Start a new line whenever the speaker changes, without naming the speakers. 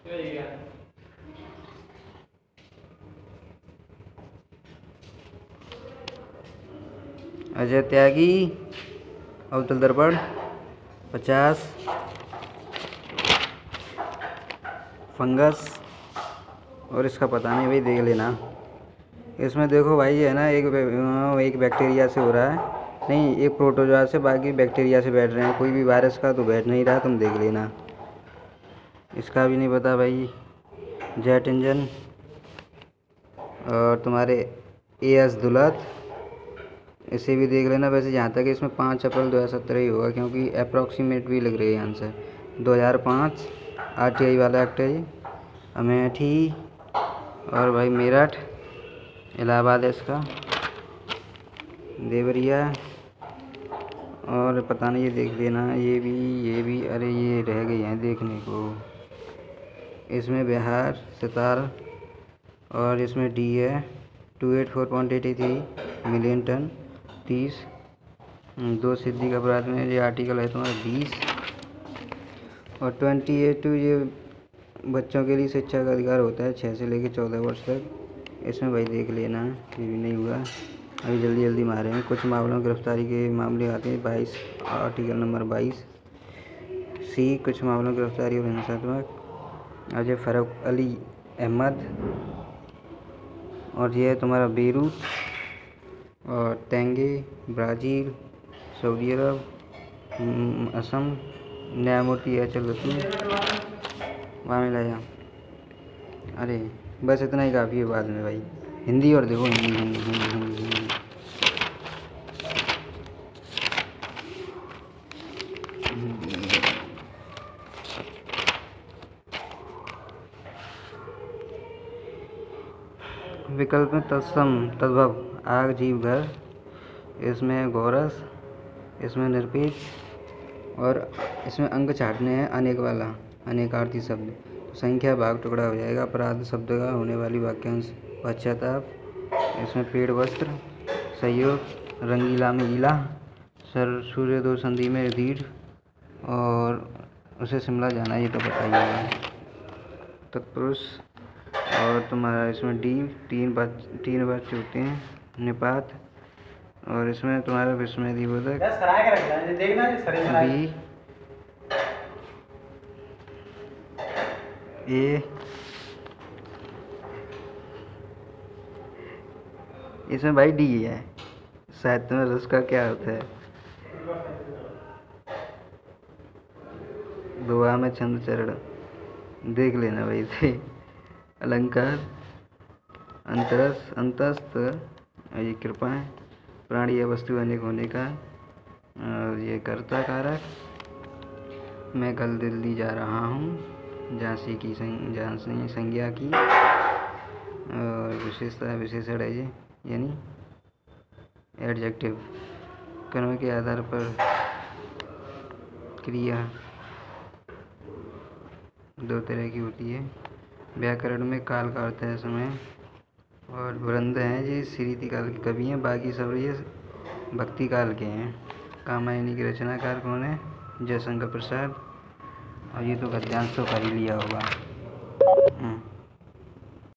अजय त्यागी, अवतल दर्पण 50, फंगस, और इसका पता नहीं भाई, देख लेना। इसमें देखो भाई है ना, एक बैक्टीरिया से हो रहा है, नहीं एक प्रोटोजोआ से, बाकी बैक्टीरिया से बैठ रहे हैं। कोई भी वायरस का तो बैठ नहीं रहा, तुम देख लेना। इसका भी नहीं पता भाई। जेट इंजन और तुम्हारे एएस दुलत, इसे भी देख लेना। वैसे जहाँ तक इसमें 5 अप्रैल 2017 ही होगा, क्योंकि अप्रॉक्सीमेट भी लग रही है आंसर। 2005 आरटीआई वाला एक्ट है ये। अमेठी और भाई मेरठ, इलाहाबाद है इसका। देवरिया और पता नहीं, ये देख लेना। ये भी अरे ये रह गई हैं देखने को। इसमें बिहार सितार, और इसमें डी है 284.83 मिलियन टन 30। 2 सिद्धि अपराध में ये आर्टिकल है तुम्हारा 20 और 28 ये बच्चों के लिए शिक्षा का अधिकार होता है 6 से लेकर 14 वर्ष तक। इसमें भाई देख लेना, ये भी नहीं हुआ। अभी जल्दी जल्दी मारेंगे। कुछ मामलों में गिरफ्तारी के मामले आते हैं 22, आर्टिकल नंबर 22 सी। कुछ मामलों में गिरफ्तारी और हिंसात्मक। अजय फ़ारूक अली अहमद, और ये है तुम्हारा बेरूत और तेंगे, ब्राज़ील, सऊदी अरब, असम। न्यायमूर्ति एच.एल. रसूल, वहाँ मिला जा। अरे बस इतना ही काफ़ी है बाद में भाई। हिंदी और देखो, हिंदी हिंदी हिंदी हिंदी हिंदी। विकल्प में तत्सम, तद्भव, आग, जीव, घर। इसमें गौरस, इसमें निरपेक्ष, और इसमें अंक छाटने हैं अनेक वाला, अनेकार्थी शब्द। संख्या भाग टुकड़ा हो जाएगा। अपराध शब्द का होने वाली वाक्यांश पश्चाताप। इसमें पेड़, वस्त्र, सहयोग, रंगीला में ईला, सूर्य दो संधि में दीर्घ, और उसे शिमला जाना, ये तो बताइएगा। तत्पुरुष, और तुम्हारा इसमें डी 3 बच्चे होते हैं, निपात, और इसमें तुम्हारा विस्मय दिवोदक बी ए। इसमें भाई डी है। साहित्य में रस का क्या अर्थ है? दुआ में छंद चरण, देख लेना भाई से। अलंकार, अंतरस, अंतस्थ, ये कृपाएं, प्राणी या वस्तु अनेक होने का, और ये कर्ता कारक। मैं कल दिल्ली जा रहा हूँ, झांसी की झांसी संज्ञा की, और विशेषता विशेषण है ये, यानी एडजेक्टिव। कर्म के आधार पर क्रिया 2 तरह की होती है। व्याकरण में काल का अर्थ है समय, और वृंद हैं ये स्मृति काल के कवि हैं, बाकी सब ये भक्ति काल के हैं। कामायनी की रचनाकार कौन है? जयशंकर प्रसाद। और ये तो गद्यांश तो कर ही लिया होगा।